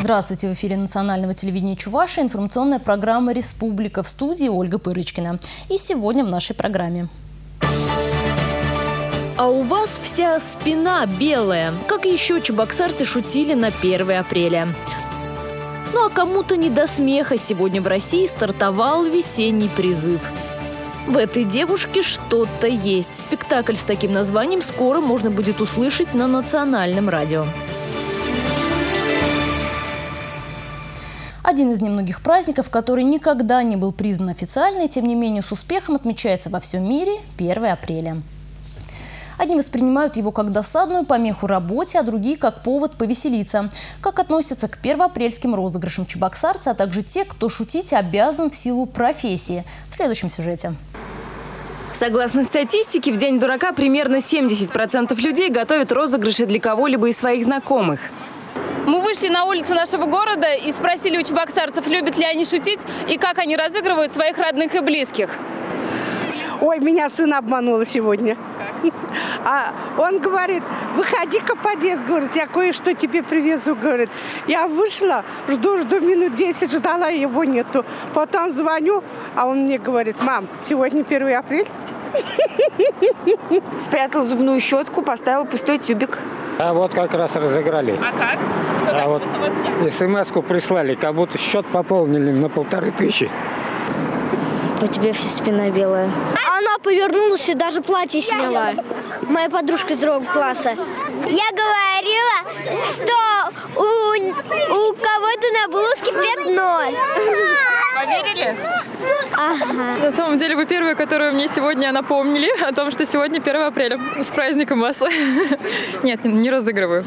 Здравствуйте! В эфире национального телевидения Чувашии информационная программа «Республика», в студии Ольга Пырочкина. И сегодня в нашей программе. А у вас вся спина белая. Как еще чебоксарцы шутили на 1 апреля. Ну а кому-то не до смеха. Сегодня в России стартовал весенний призыв. В этой девушке что-то есть. Спектакль с таким названием скоро можно будет услышать на национальном радио. Один из немногих праздников, который никогда не был признан официально, и тем не менее с успехом отмечается во всем мире 1 апреля. Одни воспринимают его как досадную помеху работе, а другие как повод повеселиться. Как относятся к первоапрельским розыгрышам чебоксарцы, а также те, кто шутить обязан в силу профессии. В следующем сюжете. Согласно статистике, в День дурака примерно 70% людей готовят розыгрыши для кого-либо из своих знакомых. Мы вышли на улицы нашего города и спросили у чебоксарцев, любят ли они шутить и как они разыгрывают своих родных и близких. Ой, меня сын обманул сегодня. А он говорит, выходи-ка в подъезд, говорит, я кое-что тебе привезу, говорит. Я вышла, жду минут 10, ждала, его нету. Потом звоню, а он мне говорит, мам, сегодня 1 апреля. Спрятал зубную щетку, поставил пустой тюбик. А вот как раз разыграли. А как? Что так, вот смс-ку прислали, как будто счет пополнили на 1500. У тебя вся спина белая. Она повернулась и даже платье сняла. Моя подружка из другого класса. Я говорила, что у кого-то на блузке пятно. Поверили? Ага. На самом деле вы первые, которые мне сегодня напомнили о том, что сегодня 1 апреля. С праздником вас. Нет, не разыгрываю.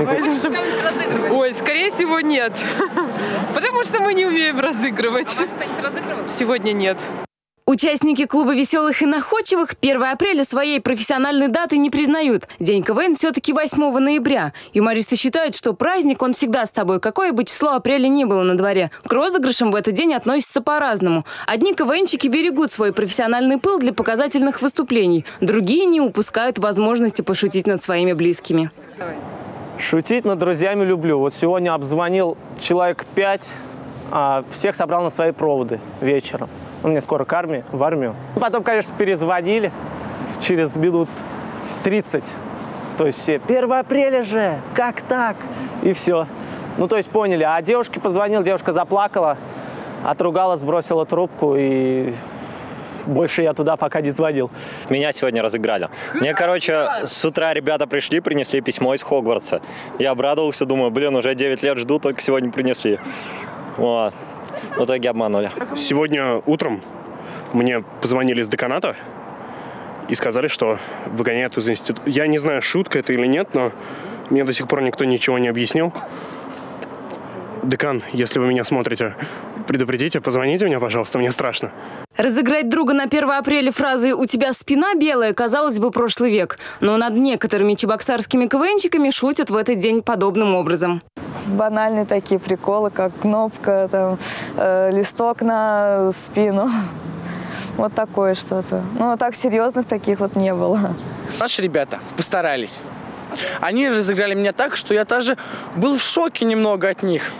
Ой, скорее всего, нет. Потому что мы не умеем разыгрывать. Вас кто-нибудь разыгрывал? Сегодня нет. Участники клуба веселых и находчивых 1 апреля своей профессиональной даты не признают. День КВН все-таки 8 ноября. Юмористы считают, что праздник, он всегда с тобой, какое бы число апреля ни было на дворе. К розыгрышам в этот день относятся по-разному. Одни КВНщики берегут свой профессиональный пыл для показательных выступлений. Другие не упускают возможности пошутить над своими близкими. Шутить над друзьями люблю. Вот сегодня обзвонил человек 5, всех собрал на свои проводы вечером. Мне скоро в армию. Потом, конечно, перезвонили через минут 30. То есть все, 1 апреля же, как так? И все. Ну, то есть поняли. А девушке позвонил, девушка заплакала, отругала, сбросила трубку, и больше я туда пока не звонил. Меня сегодня разыграли. Мне, с утра ребята пришли, принесли письмо из Хогвартса. Я обрадовался, думаю, уже 9 лет жду, только сегодня принесли. Вот. В итоге обманули. Сегодня утром мне позвонили из деканата и сказали, что выгоняют из института. Я не знаю, шутка это или нет, но мне до сих пор никто ничего не объяснил. Декан, если вы меня смотрите, предупредите, позвоните мне, пожалуйста, мне страшно. Разыграть друга на 1 апреля фразой «У тебя спина белая» казалось бы прошлый век. Но над некоторыми чебоксарскими КВНщиками шутят в этот день подобным образом. Банальные такие приколы, как кнопка, листок на спину. Вот такое что-то. Ну, так серьезных таких вот не было. Наши ребята постарались. Они разыграли меня так, что я даже был в шоке немного от них.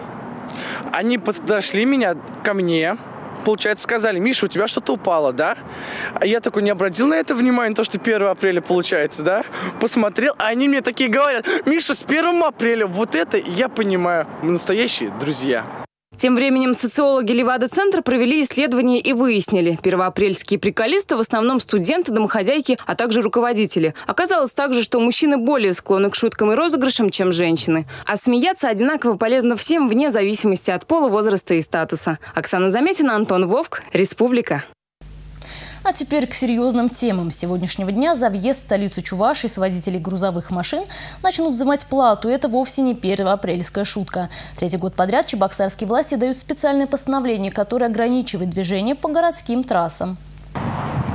Они подошли ко мне, получается, сказали: Миша, у тебя что-то упало, да? А я такой не обратил на это внимания, то, что 1 апреля получается, да? Посмотрел, а они мне такие говорят: Миша, с 1 апреля, вот это, я понимаю, мы настоящие друзья. Тем временем социологи Левада-центра провели исследование и выяснили, первоапрельские приколисты в основном студенты, домохозяйки, а также руководители. Оказалось также, что мужчины более склонны к шуткам и розыгрышам, чем женщины. А смеяться одинаково полезно всем вне зависимости от пола, возраста и статуса. Оксана Заметина, Антон Вовк, Республика. А теперь к серьезным темам. С сегодняшнего дня за въезд в столицу Чувашии с водителей грузовых машин начнут взимать плату. Это вовсе не первоапрельская шутка. 3-й год подряд чебоксарские власти дают специальное постановление, которое ограничивает движение по городским трассам. По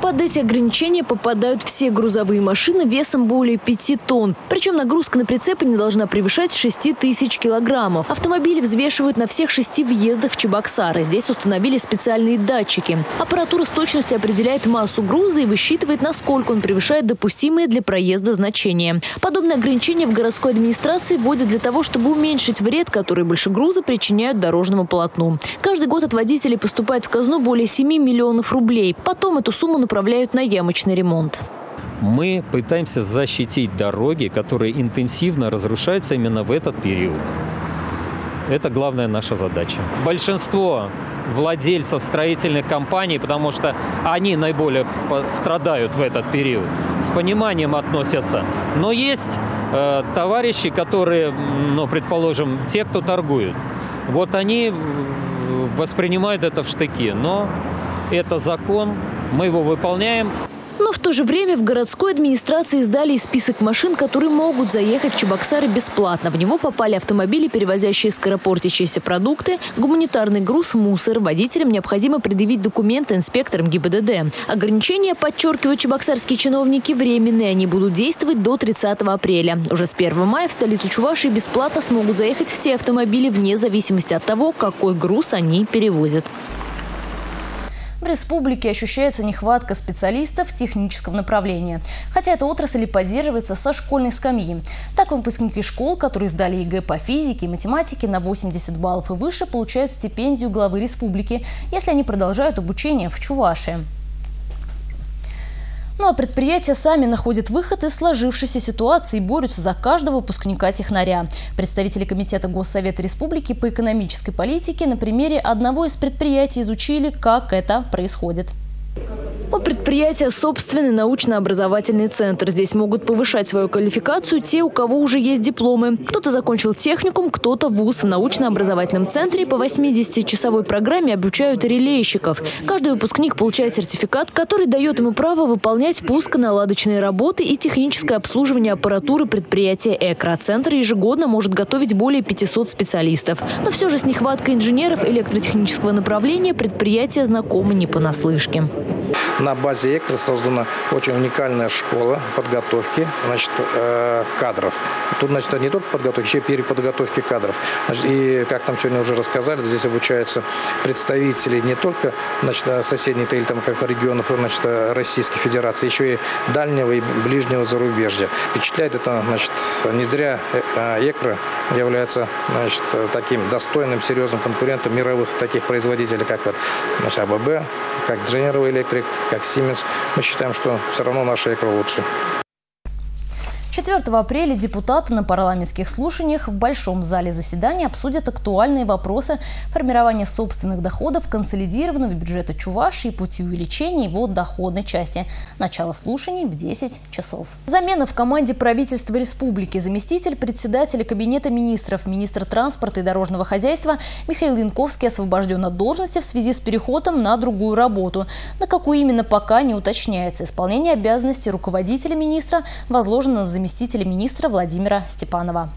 Под эти ограничения попадают все грузовые машины весом более 5 тонн. Причем нагрузка на прицепы не должна превышать 6000 килограммов. Автомобили взвешивают на всех 6 въездах в Чебоксары. Здесь установили специальные датчики. Аппаратура с точностью определяет массу груза и высчитывает, насколько он превышает допустимые для проезда значения. Подобные ограничения в городской администрации вводят для того, чтобы уменьшить вред, который больше груза причиняют дорожному полотну. Каждый год от водителей поступает в казну более 7 миллионов рублей. Потом эту сумму направляют на ямочный ремонт. Мы пытаемся защитить дороги, которые интенсивно разрушаются именно в этот период. Это главная наша задача. Большинство владельцев строительных компаний, потому что они наиболее страдают в этот период, с пониманием относятся. Но есть товарищи, которые, предположим, те, кто торгуют. Вот они воспринимают это в штыки. Но это закон, мы его выполняем. Но в то же время в городской администрации издали и список машин, которые могут заехать в Чебоксары бесплатно. В него попали автомобили, перевозящие скоропортящиеся продукты, гуманитарный груз, мусор. Водителям необходимо предъявить документы инспекторам ГИБДД. Ограничения, подчеркивают чебоксарские чиновники, временные. Они будут действовать до 30 апреля. Уже с 1 мая в столицу Чувашии бесплатно смогут заехать все автомобили вне зависимости от того, какой груз они перевозят. В республике ощущается нехватка специалистов технического направления. Хотя эта отрасль и поддерживается со школьной скамьи. Так, выпускники школ, которые сдали ЕГЭ по физике и математике на 80 баллов и выше, получают стипендию главы республики, если они продолжают обучение в Чувашии. Ну а предприятия сами находят выход из сложившейся ситуации и борются за каждого выпускника-технаря. Представители Комитета Госсовета Республики по экономической политике на примере одного из предприятий изучили, как это происходит. У предприятия собственный научно-образовательный центр. Здесь могут повышать свою квалификацию те, у кого уже есть дипломы. Кто-то закончил техникум, кто-то вуз. В научно-образовательном центре по 80-часовой программе обучают релейщиков. Каждый выпускник получает сертификат, который дает ему право выполнять пусконаладочные работы и техническое обслуживание аппаратуры предприятия «Экра». Центр ежегодно может готовить более 500 специалистов. Но все же с нехваткой инженеров электротехнического направления предприятия знакомы не понаслышке. На базе ЭКРА создана очень уникальная школа подготовки кадров. Тут, не только подготовки, еще и переподготовки кадров. И, как там сегодня уже рассказали, здесь обучаются представители не только соседних или как-то регионов Российской Федерации, еще и дальнего и ближнего зарубежья. Впечатляет это, не зря ЭКРА является таким достойным, серьезным конкурентом мировых таких производителей, как АББ, как General Electric, как Siemens. Мы считаем, что все равно наша ЭКРА лучше. 4 апреля депутаты на парламентских слушаниях в Большом зале заседания обсудят актуальные вопросы формирования собственных доходов консолидированного бюджета Чувашии и пути увеличения его доходной части. Начало слушаний в 10 часов. Замена в команде правительства республики. Заместитель председателя Кабинета министров, министр транспорта и дорожного хозяйства Михаил Янковский освобожден от должности в связи с переходом на другую работу. На какую именно пока не уточняется. Исполнение обязанностей руководителя министра возложено на заместителя министра Владимира Степанова.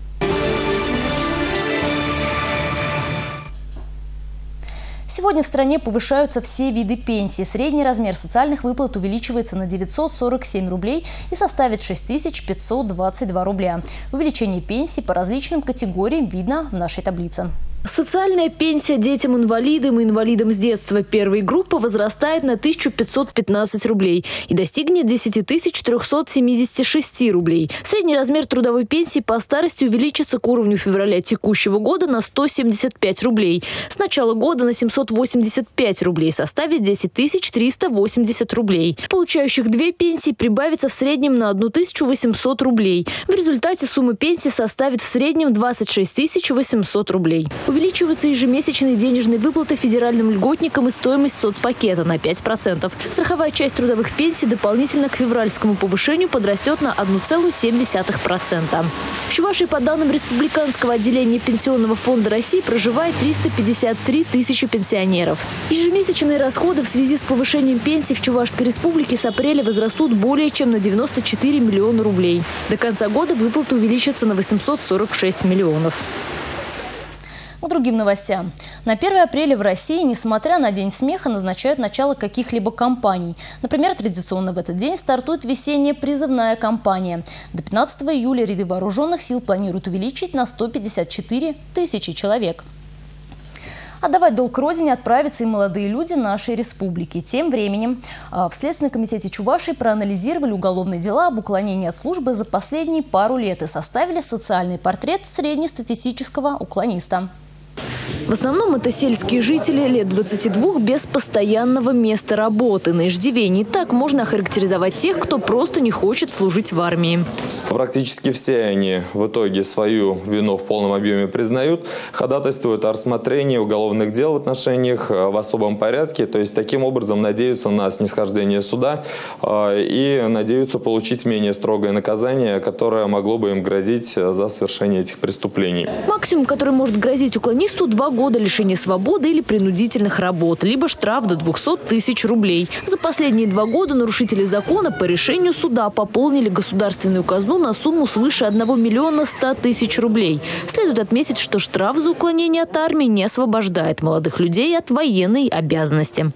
Сегодня в стране повышаются все виды пенсий. Средний размер социальных выплат увеличивается на 947 рублей и составит 6522 рубля. Увеличение пенсий по различным категориям видно в нашей таблице. Социальная пенсия детям-инвалидам и инвалидам с детства первой группы возрастает на 1515 рублей и достигнет 10 376 рублей. Средний размер трудовой пенсии по старости увеличится к уровню февраля текущего года на 175 рублей. С начала года на 785 рублей составит 10 380 рублей. Получающих две пенсии прибавится в среднем на 1800 рублей. В результате сумма пенсии составит в среднем 26 800 рублей. Увеличиваются ежемесячные денежные выплаты федеральным льготникам и стоимость соцпакета на 5%. Страховая часть трудовых пенсий дополнительно к февральскому повышению подрастет на 1,7%. В Чувашии, по данным Республиканского отделения Пенсионного фонда России, проживает 353 тысячи пенсионеров. Ежемесячные расходы в связи с повышением пенсий в Чувашской республике с апреля возрастут более чем на 94 миллиона рублей. До конца года выплаты увеличатся на 846 миллионов. К другим новостям. На 1 апреля в России, несмотря на День смеха, назначают начало каких-либо кампаний. Например, традиционно в этот день стартует весенняя призывная кампания. До 15 июля ряды вооруженных сил планируют увеличить на 154 тысячи человек. Отдавать долг родине отправятся и молодые люди нашей республики. Тем временем в Следственном комитете Чувашии проанализировали уголовные дела об уклонении от службы за последние пару лет и составили социальный портрет среднестатистического уклониста. В основном это сельские жители лет 22 без постоянного места работы. На иждивении так можно охарактеризовать тех, кто просто не хочет служить в армии. Практически все они в итоге свою вину в полном объеме признают, ходатайствуют о рассмотрении уголовных дел в отношениях в особом порядке. То есть таким образом надеются на снисхождение суда и надеются получить менее строгое наказание, которое могло бы им грозить за совершение этих преступлений. Максимум, который может грозить уклонисту, 2 года лишения свободы или принудительных работ, либо штраф до 200 тысяч рублей. За последние 2 года нарушители закона по решению суда пополнили государственную казну на сумму свыше 1 миллиона 100 тысяч рублей. Следует отметить, что штраф за уклонение от армии не освобождает молодых людей от военной обязанности.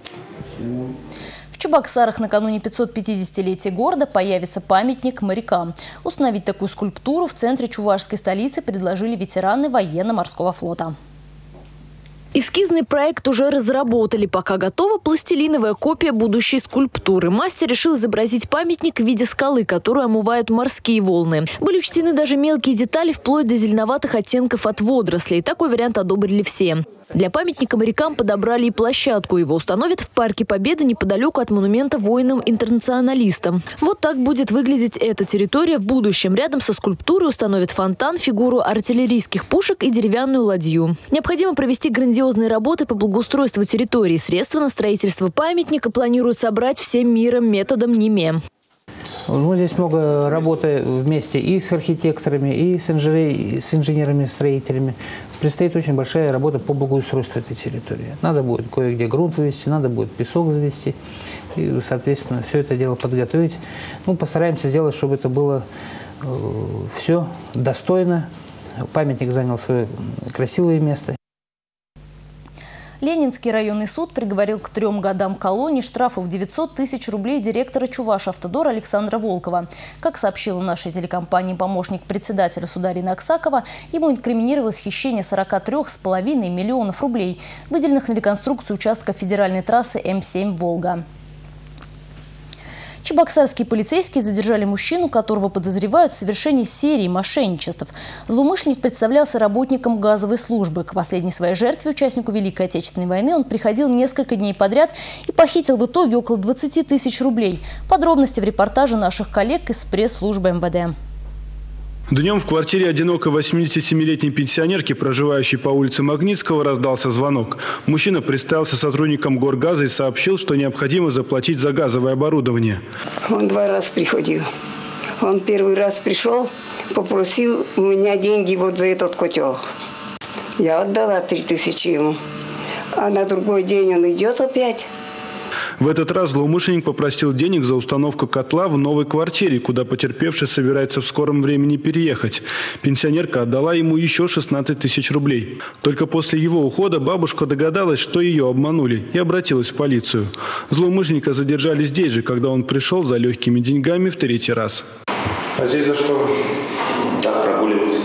В Чебоксарах накануне 550-летия города появится памятник морякам. Установить такую скульптуру в центре чувашской столицы предложили ветераны военно-морского флота. Эскизный проект уже разработали. Пока готова пластилиновая копия будущей скульптуры. Мастер решил изобразить памятник в виде скалы, которую омывают морские волны. Были учтены даже мелкие детали, вплоть до зеленоватых оттенков от водорослей. Такой вариант одобрили все. Для памятника морякам подобрали и площадку. Его установят в Парке Победы неподалеку от монумента воинам-интернационалистам. Вот так будет выглядеть эта территория в будущем. Рядом со скульптурой установят фонтан, фигуру артиллерийских пушек и деревянную ладью. Необходимо провести грандиозные работы по благоустройству территории. Средства на строительство памятника планируют собрать всем миром методом НИМЕ. Ну, здесь много работы вместе и с архитекторами, и с инженерами-строителями. Предстоит очень большая работа по благоустройству этой территории. Надо будет кое-где грунт вывести, надо будет песок завести. И, соответственно, все это дело подготовить. Ну, постараемся сделать, чтобы это было все достойно. Памятник занял свое красивое место. Ленинский районный суд приговорил к 3 годам колонии, штрафу в 900 тысяч рублей директора Чувашавтодора Александра Волкова. Как сообщила нашей телекомпании помощник председателя суда Ирина Аксакова, ему инкриминировалось хищение 43,5 миллионов рублей, выделенных на реконструкцию участка федеральной трассы М7 «Волга». Чебоксарские полицейские задержали мужчину, которого подозревают в совершении серии мошенничеств. Злоумышленник представлялся работником газовой службы. К последней своей жертве, участнику Великой Отечественной войны, он приходил несколько дней подряд и похитил в итоге около 20 тысяч рублей. Подробности в репортаже наших коллег из пресс-службы МВД. Днем в квартире одинокой 87-летней пенсионерки, проживающей по улице Магнитского, раздался звонок. Мужчина представился сотрудником Горгаза и сообщил, что необходимо заплатить за газовое оборудование. Он 2 раза приходил. Он 1 раз пришел, попросил у меня деньги вот за этот котел. Я отдала 3000 ему. А на другой день он идет опять. В этот раз злоумышленник попросил денег за установку котла в новой квартире, куда потерпевший собирается в скором времени переехать. Пенсионерка отдала ему еще 16 тысяч рублей. Только после его ухода бабушка догадалась, что ее обманули, и обратилась в полицию. Злоумышленника задержали здесь же, когда он пришел за легкими деньгами в 3-й раз. А здесь за что? Так, прогуливался.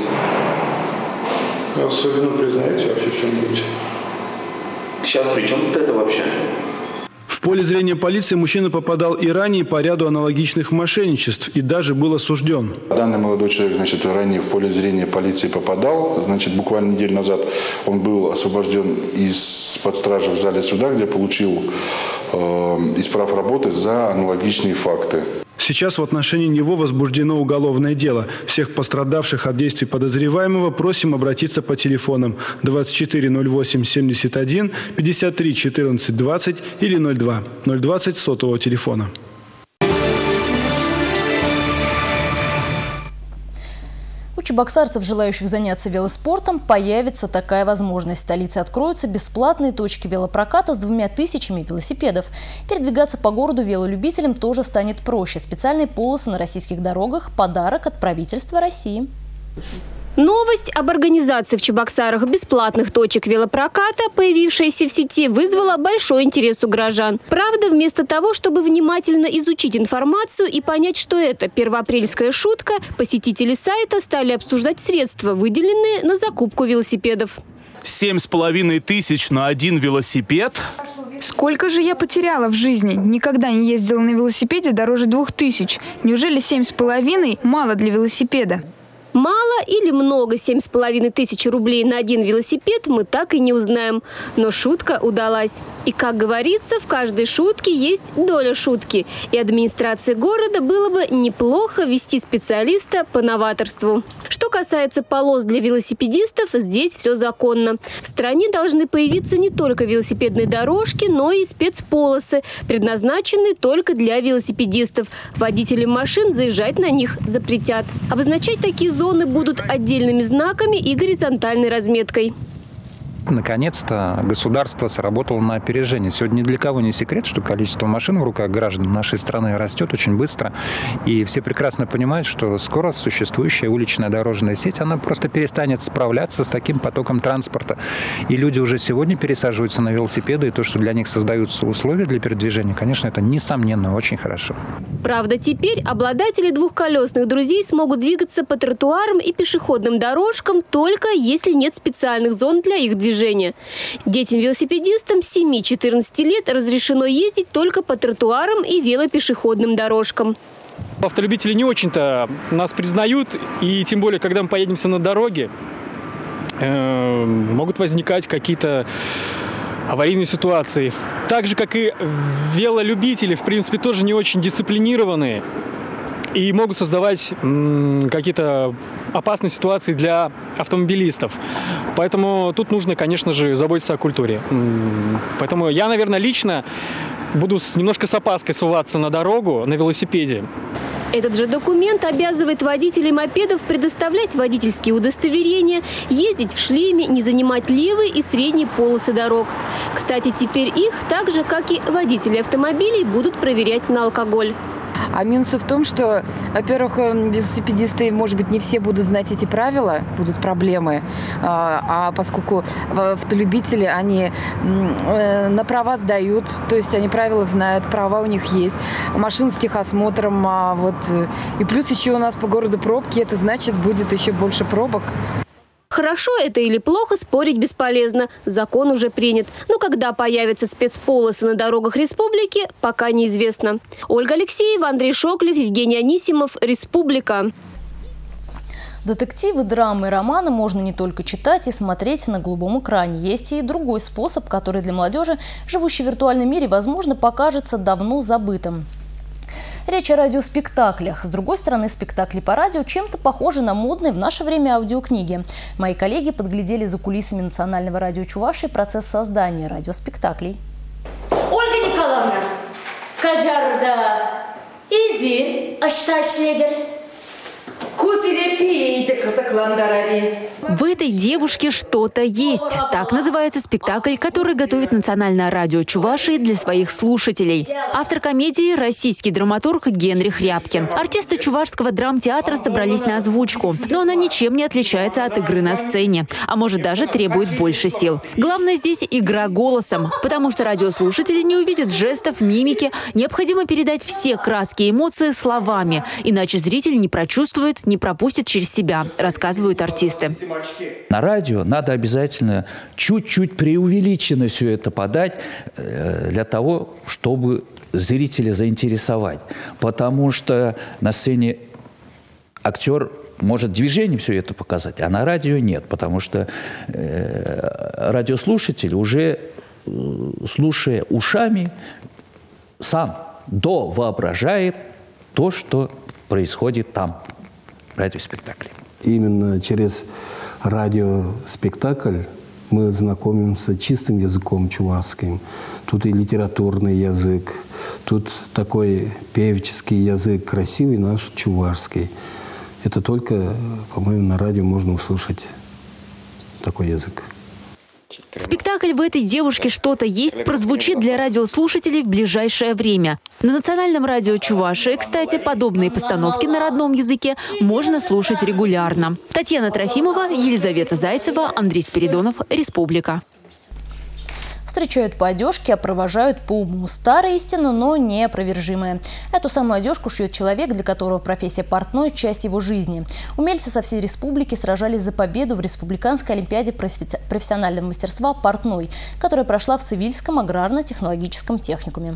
Особенно признаете вообще что-нибудь? Сейчас при чем тут это вообще? В поле зрения полиции мужчина попадал и ранее по ряду аналогичных мошенничеств и даже был осужден. Данный молодой человек, ранее в поле зрения полиции попадал. Буквально неделю назад он был освобожден из-под стражи в зале суда, где получил исправ работы за аналогичные факты. Сейчас в отношении него возбуждено уголовное дело. Всех пострадавших от действий подозреваемого просим обратиться по телефонам 24 08 71 53 14 20 или 02 020 сотового телефона. У чебоксарцев, желающих заняться велоспортом, появится такая возможность. В столице откроются бесплатные точки велопроката с 2000 велосипедов. Передвигаться по городу велолюбителям тоже станет проще. Специальные полосы на российских дорогах – подарок от правительства России. Новость об организации в Чебоксарах бесплатных точек велопроката, появившаяся в сети, вызвала большой интерес у горожан. Правда, вместо того, чтобы внимательно изучить информацию и понять, что это первоапрельская шутка, посетители сайта стали обсуждать средства, выделенные на закупку велосипедов. 7500 на один велосипед? Сколько же я потеряла в жизни? Никогда не ездила на велосипеде дороже 2000. Неужели 7,5 мало для велосипеда? Мало или много 7500 рублей на один велосипед мы так и не узнаем. Но шутка удалась. И, как говорится, в каждой шутке есть доля шутки. И администрации города было бы неплохо ввести специалиста по новаторству. Что касается полос для велосипедистов, здесь все законно. В стране должны появиться не только велосипедные дорожки, но и спецполосы, предназначенные только для велосипедистов. Водителям машин заезжать на них запретят. Обозначать такие зоны будут отдельными знаками и горизонтальной разметкой. Наконец-то государство сработало на опережение. Сегодня ни для кого не секрет, что количество машин в руках граждан нашей страны растет очень быстро. И все прекрасно понимают, что скоро существующая уличная дорожная сеть, она просто перестанет справляться с таким потоком транспорта. И люди уже сегодня пересаживаются на велосипеды. И то, что для них создаются условия для передвижения, конечно, это несомненно очень хорошо. Правда, теперь обладатели двухколесных друзей смогут двигаться по тротуарам и пешеходным дорожкам только если нет специальных зон для их движения. Детям-велосипедистам 7-14 лет разрешено ездить только по тротуарам и велопешеходным дорожкам. Автолюбители не очень-то нас признают, и тем более, когда мы поедемся на дороге, могут возникать какие-то аварийные ситуации. Так же, как и велолюбители, в принципе, тоже не очень дисциплинированные и могут создавать какие-то опасные ситуации для автомобилистов. Поэтому тут нужно, конечно же, заботиться о культуре. Поэтому я, наверное, лично буду немножко с опаской суваться на дорогу на велосипеде. Этот же документ обязывает водителей мопедов предоставлять водительские удостоверения, ездить в шлеме, не занимать левые и средние полосы дорог. Кстати, теперь их, так же, как и водители автомобилей, будут проверять на алкоголь. А минусы в том, что, во-первых, велосипедисты, может быть, не все будут знать эти правила, будут проблемы. А поскольку автолюбители, они на права сдают, то есть они правила знают, права у них есть. Машины с техосмотром. И плюс еще у нас по городу пробки, это значит, будет еще больше пробок. Хорошо это или плохо, спорить бесполезно. Закон уже принят. Но когда появятся спецполосы на дорогах республики, пока неизвестно. Ольга Алексеева, Андрей Шоклев, Евгений Анисимов. Республика. Детективы, драмы и романы можно не только читать и смотреть на голубом экране. Есть и другой способ, который для молодежи, живущей в виртуальном мире, возможно, покажется давно забытым. Речь о радиоспектаклях. С другой стороны, спектакли по радио чем-то похожи на модные в наше время аудиокниги. Мои коллеги подглядели за кулисами Национального радио Чувашии процесс создания радиоспектаклей. Ольга Николаевна, кажарда изи ашташледер. В этой девушке что-то есть. Так называется спектакль, который готовит Национальное радио Чувашии для своих слушателей. Автор комедии – российский драматург Генрих Рябкин. Артисты Чувашского драмтеатра собрались на озвучку, но она ничем не отличается от игры на сцене, а может даже требует больше сил. Главное здесь – игра голосом, потому что радиослушатели не увидят жестов, мимики. Необходимо передать все краски и эмоции словами, иначе зритель не прочувствует, не пропустит через себя, рассказывают артисты. На радио надо обязательно чуть-чуть преувеличенно все это подать для того, чтобы зрителя заинтересовать. Потому что на сцене актер может движением все это показать, а на радио нет. Потому что радиослушатель уже, слушая ушами, сам довоображает то, что происходит там. Радиоспектакли. Именно через радиоспектакль мы знакомимся с чистым языком чувашским. Тут и литературный язык, тут такой певческий язык, красивый наш чувашский. Это только, по-моему, на радио можно услышать такой язык. Спектакль «В этой девушке что-то есть» прозвучит для радиослушателей в ближайшее время. На национальном радио Чувашии, кстати, подобные постановки на родном языке можно слушать регулярно. Татьяна Трофимова, Елизавета Зайцева, Андрей Спиридонов, Республика. Встречают по одежке, а провожают по уму. Старая истина, но неопровержимая. Эту самую одежку шьет человек, для которого профессия портной – часть его жизни. Умельцы со всей республики сражались за победу в Республиканской олимпиаде профессионального мастерства «Портной», которая прошла в Цивильском аграрно-технологическом техникуме.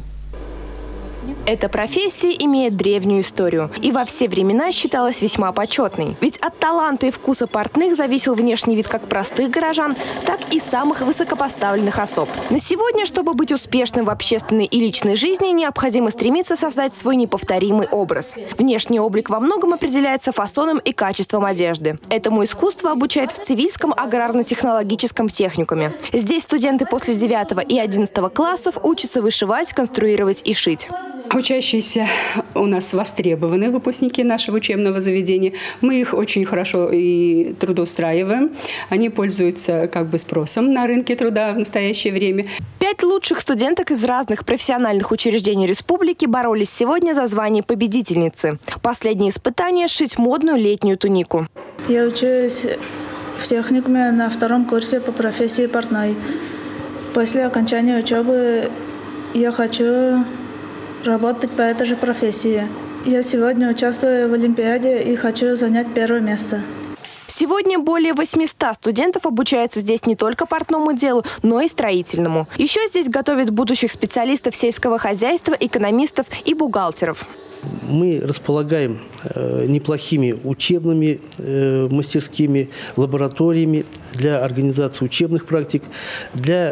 Эта профессия имеет древнюю историю и во все времена считалась весьма почетной. Ведь от таланта и вкуса портных зависел внешний вид как простых горожан, так и самых высокопоставленных особ. На сегодня, чтобы быть успешным в общественной и личной жизни, необходимо стремиться создать свой неповторимый образ. Внешний облик во многом определяется фасоном и качеством одежды. Этому искусству обучают в Цивильском аграрно-технологическом техникуме. Здесь студенты после 9 и 11 классов учатся вышивать, конструировать и шить. Учащиеся у нас востребованы, выпускники нашего учебного заведения. Мы их очень хорошо и трудоустраиваем. Они пользуются спросом на рынке труда в настоящее время. 5 лучших студенток из разных профессиональных учреждений республики боролись сегодня за звание победительницы. Последнее испытание – шить модную летнюю тунику. Я учусь в техникуме на 2-м курсе по профессии портной. После окончания учебы я хочу работать по этой же профессии. Я сегодня участвую в Олимпиаде и хочу занять 1 место. Сегодня более 800 студентов обучаются здесь не только портному делу, но и строительному. Еще здесь готовят будущих специалистов сельского хозяйства, экономистов и бухгалтеров. Мы располагаем неплохими учебными мастерскими, лабораториями для организации учебных практик, для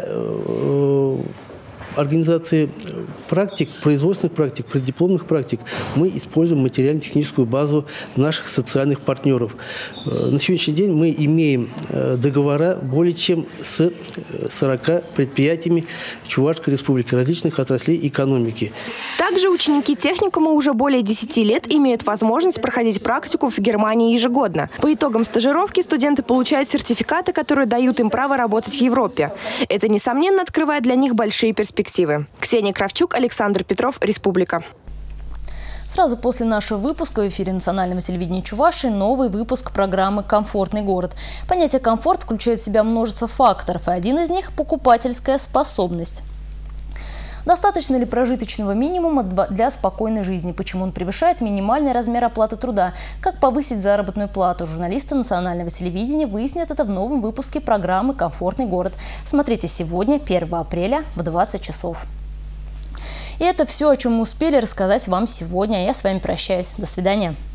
организации практик, производственных практик, преддипломных практик мы используем материально-техническую базу наших социальных партнеров. На сегодняшний день мы имеем договора более чем с 40 предприятиями Чувашской республики, различных отраслей экономики. Также ученики техникума уже более 10 лет имеют возможность проходить практику в Германии ежегодно. По итогам стажировки студенты получают сертификаты, которые дают им право работать в Европе. Это, несомненно, открывает для них большие перспективы. Ксения Кравчук, Александр Петров, Республика. Сразу после нашего выпуска в эфире национального телевидения Чувашии новый выпуск программы «Комфортный город». Понятие «комфорт» включает в себя множество факторов, и один из них – покупательская способность. Достаточно ли прожиточного минимума для спокойной жизни? Почему он превышает минимальный размер оплаты труда? Как повысить заработную плату? Журналисты национального телевидения выяснят это в новом выпуске программы «Комфортный город». Смотрите сегодня, 1 апреля, в 20 часов. И это все, о чем мы успели рассказать вам сегодня. Я с вами прощаюсь. До свидания.